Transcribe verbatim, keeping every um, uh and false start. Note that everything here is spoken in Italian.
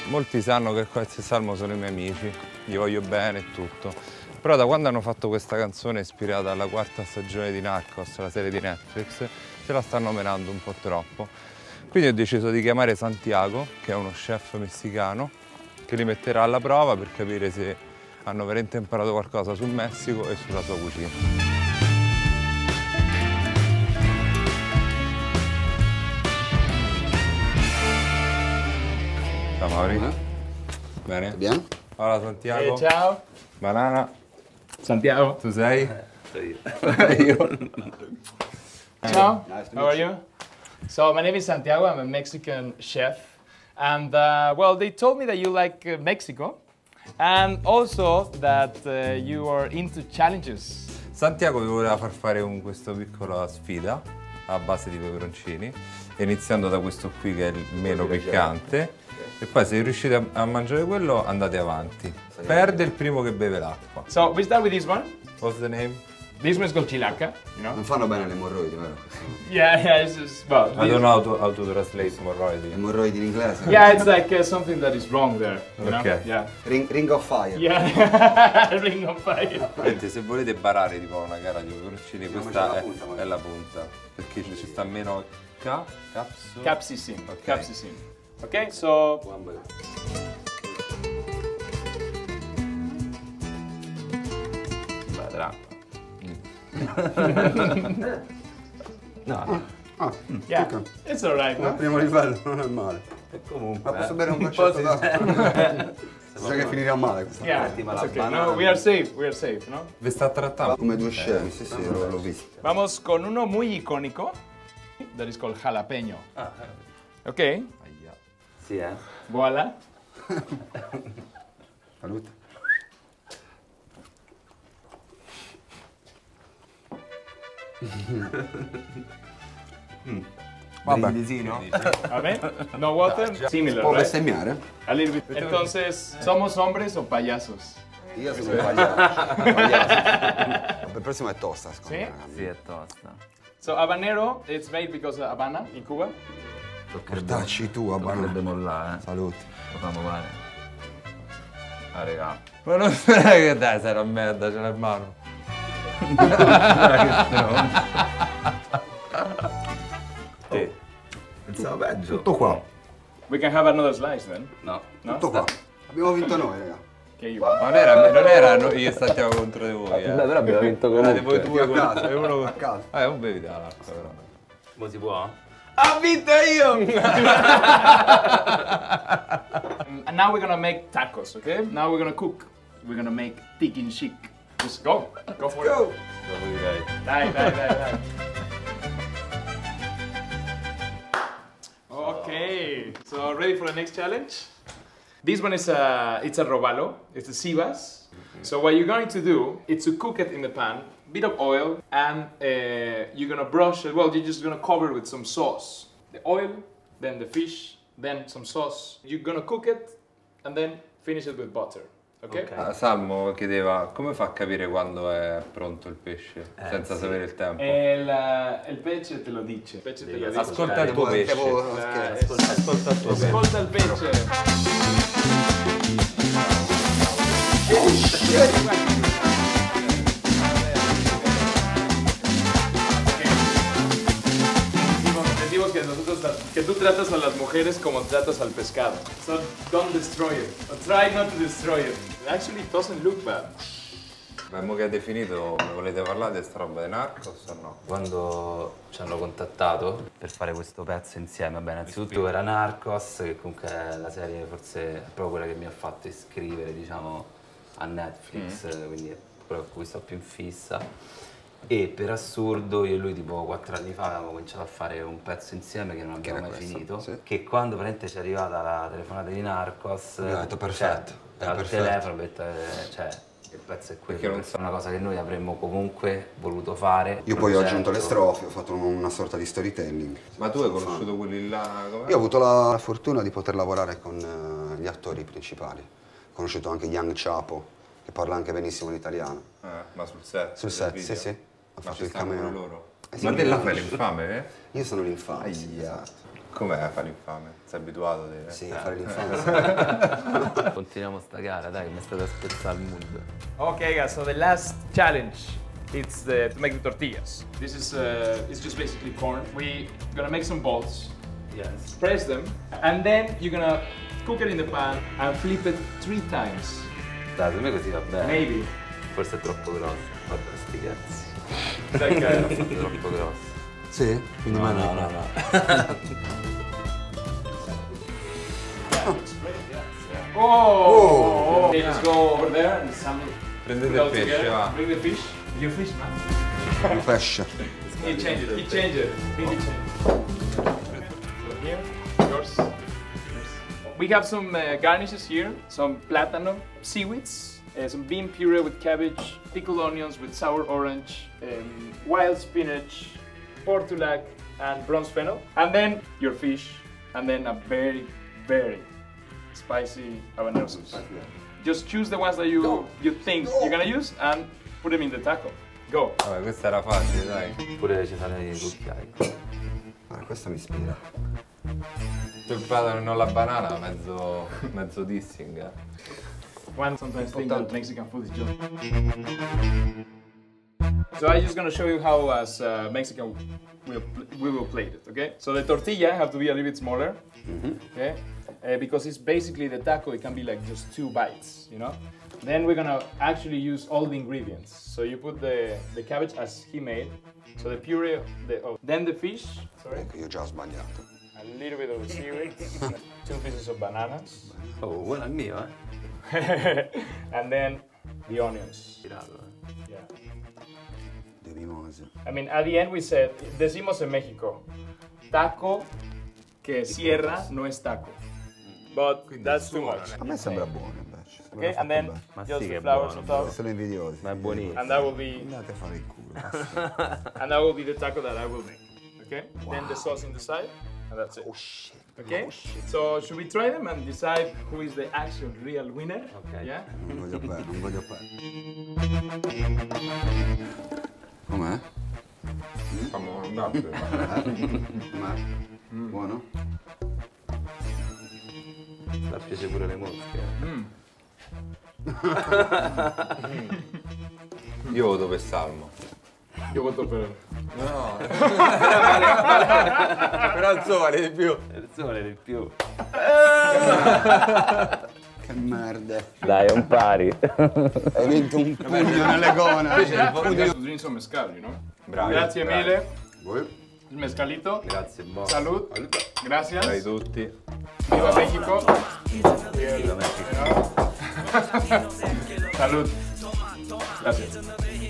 molti sanno che Coez e Salmo sono i miei amici, gli voglio bene e tutto. Però da quando hanno fatto questa canzone ispirata alla quarta stagione di Narcos, la serie di Netflix, se la stanno menando un po' troppo. Quindi ho deciso di chiamare Santiago, che è uno chef messicano, che li metterà alla prova per capire se hanno veramente imparato qualcosa sul Messico e sulla sua cucina. Ciao Mauri. Uh-huh. Bene? Bien? Hola Santiago. Hey, ciao. Banana. Santiago. Tu sei? Io. Ciao. Nice to How are you? So my name is Santiago. I'm a Mexican chef, and uh, well, they told me that you like uh, Mexico, and also that uh, you are into challenges. Santiago vi voleva far fare un, questa piccola sfida a base di peperoncini, iniziando da questo qui che è il meno piccante. E poi se riuscite a, a mangiare quello andate avanti. Perde il primo che beve l'acqua. So we start with this one. What's the name? This one is called chilaca, you know? Non fanno bene le emorroidi, vero? Yeah, yeah, it's just, well, I don't know how to, how to translate emorroidi. Emorroidi in inglese? Yeah, it's like uh, something that is wrong there, you know? Okay. Yeah. Ring, ring of fire. Yeah, ring of fire. Senti, se volete barare tipo una gara di peperoncini, questa la è, punta, è la punta. Perché ci sta meno ca, capsu. Capsicum. Ok. Capsicum. Okay, so Beh, l'acqua. No. Ah, yeah, ok. it's alright. Al No? primo livello non è male. E comunque. Ma posso bere un goccetto d'acqua? Sa che finirà male questa. Yeah, it's okay. No, we are safe, we are safe, no? Vi sta trattando? Come due scemi, sì sì, l'ho visto. Vamos con uno muy icónico, that is called jalapeño. Ah, Okay, aia. Sì, eh? voila. Salute. Mm. Vabbè. Disino? A ver, no water, similar, Può right? bestemmiare? A little bit. Entonces, ¿somos hombres o payasos? Io sono un pagliaccio. pagliaccio. Per prossimo è tosta, secondo Sì? me. Sì, è tosta. So habanero, it's made because of Habana in Cuba. Portacci tu, Toccherebbe Abana. mollare, eh. Salute. Lo famo fare. Ah, regà. Ma non sai che dai, sei una merda, ce l'hai in mano. Sì. Pensavo peggio. Tutto qua. We can have another slice then. No. No? Tutto qua. Abbiamo vinto noi, raga. Okay, you want. Non era, non era no- io e Santiago contro di voi, eh. Beh, però abbiamo vinto Erate comunque. voi due a con- caso, e uno a caso. Eh, non bevi dall'acqua però. Mo si può? Ha vinto io! And now we're gonna make tacos, okay? Now we're gonna cook. We're gonna make chicken chic. Just go. Go for Go! it. Dopo direi. Dai, dai, dai, dai. Okay, so ready for the next challenge? This one is a, it's a robalo, it's a sivas. So what you're going to do is to cook it in the pan, bit of oil, and uh, you're gonna brush it, well, you're just gonna cover it with some sauce. The oil, then the fish, then some sauce. You're gonna cook it, and then finish it with butter, okay? Ok. Ah, Salmo chiedeva come fa a capire quando è pronto il pesce senza sì. sapere il tempo. El, uh, el pesce te lo dice. Il pesce te lo dice. Ascolta il tuo pesce. Ah, Ascolta, ascolta il tuo pesce. Ascolta il pesce. Decimos que, nosotros, que tú tratas a las mujeres como tratas al pescado. So don't destroy it. Or try not to destroy it. It actually doesn't look bad. Ma mo che hai definito, mi volete parlare di sta roba di Narcos o no? Quando ci hanno contattato per fare questo pezzo insieme, vabbè, innanzitutto era Narcos, che comunque è la serie forse è proprio quella che mi ha fatto iscrivere, diciamo, a Netflix, mm. quindi è quello con cui sto più in fissa. E per assurdo io e lui tipo quattro anni fa avevamo cominciato a fare un pezzo insieme che non abbiamo mai questo? finito, Sì. che quando praticamente ci è arrivata la telefonata di Narcos, Mi ha detto, perfetto, cioè, è al perfetto. telefono ho detto, eh, cioè, il pezzo è quello, Perché non è una cosa che noi avremmo comunque voluto fare. Io poi ho Progetto. aggiunto le strofe, ho fatto una sorta di storytelling. Ma tu hai conosciuto quelli là? Com'è? Io ho avuto la fortuna di poter lavorare con eh, gli attori principali. Ho conosciuto anche Young Chapo, che parla anche benissimo l'italiano. Eh, ma sul set? Sul del set, video? sì, sì. Ho Ma fatto ci il stanno cameo. pure loro? Eh sì, Ma te la io- fai l'infame, eh? Io sono l'infame. Aia. Esatto. Com'è a fare l'infame? Sei abituato a dire? Sì, Eh. a fare l'infame. Continuiamo sta gara, dai, mi è stata spezzare il mood. Okay, guys. So the last challenge, it's the, to make the tortillas. This is uh, it's just basically corn. We're gonna make some balls, Yes. press them, and then you're gonna cook it in the pan and flip it three times. Dai, per me così va bene. Maybe. Forse è troppo grosso. Vabbè, sti cazzi. Like, uh, È troppo grosso. Sì? Quindi No, mandi no, qua. no, no. oh! Okay, let's go over there and some. Prendete go il pesce, together. va. Bring the fish. Your fish, man. Il pesce. He change it. He change it. He change it. So here, yours. yours. We have some uh, garnishes here. Some platano, seaweeds, uh, some bean puree with cabbage, pickled onions with sour orange, um, wild spinach, portulac, and bronze fennel. And then your fish, and then a very, very spicy habanero sauce. Just choose the ones that you you think you're gonna use and put them in the taco. Go. Vabbè, questa era facile, dai. Pure ci sono i cucchiai. Ah, questa mi ispira. Tu il platano e non la banana, mezzo, mezzo dissing. Eh. One sometimes think that Mexican food is just. So I'm just gonna show you how as uh, Mexican we'll pl we will plate it, okay? So the tortilla have to be a little bit smaller, okay? Uh, because it's basically the taco, it can be like just two bites, you know? Then we're gonna actually use all the ingredients. So you put the, the cabbage as he made, so the puree, the, oh. Then the fish, sorry, Ecco, io già ho sbagliato. a little bit of the seaweed, two pieces of bananas, Oh, quello è mio, eh. and then the onions. Tirato, eh. Yeah. De mimose. I mean, at the end we said, decimos en México, taco que cierra no es taco. But that's too much. A me sembra buono invece. Sembra Okay, fatto and then bene. Ma just sì che the è flowers buono, on bro. top. Sono invidiosi. Ma è buonissimo. And that will be Andate a fare il culo. and that will be the taco that I will make. Okay? Then the sauce in the side, and that's it. Oh shit. Okay? So should we try them and decide who is the actual real winner? Okay. Yeah? Non voglio perdere, non voglio perdere. Com'è? Fammi un dato. Com'è? Buono? La piace pure le mosche. Io voto per Salmo. Io voto per. No, però il suo vale di più. Il suo vale di più. Che merda. Dai, è un pari. Hai vinto un pugno nelle gone. You guys will drink some mezcal, you know? Bravi. Grazie bravi. mille. Voi? Il mezcalito. Grazie, buono. Salud. Gracias. Bravi tutti. Viva México. Viva México. Salud. Gracias.